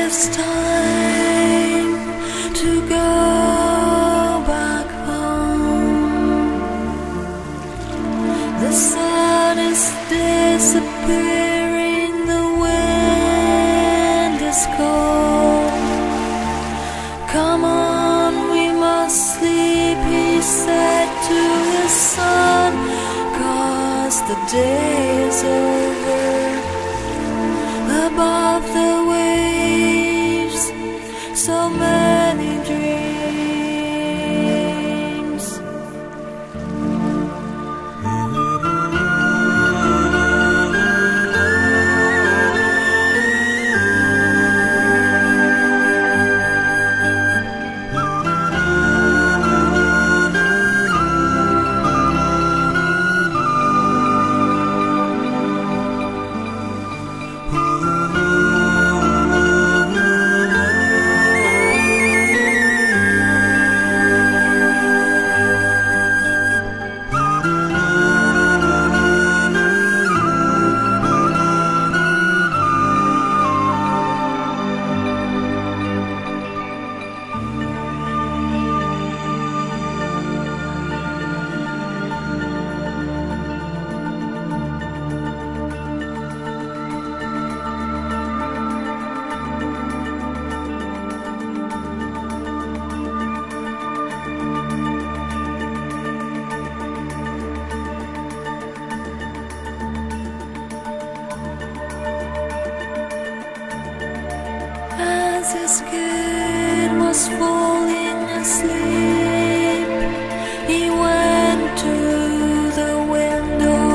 it's time to go back home. The sun is disappearing, the wind is cold. Come on, we must sleep, he said to his son, 'cause the day is over. Above the waves, so many dreams. As his kid was falling asleep, he went to the window.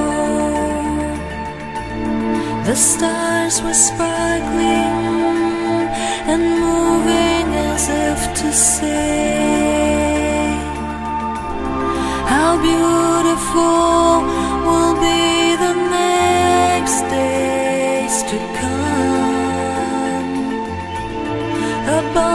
The stars were sparkling and moving as if to say, how beautiful will be the next days to come. Above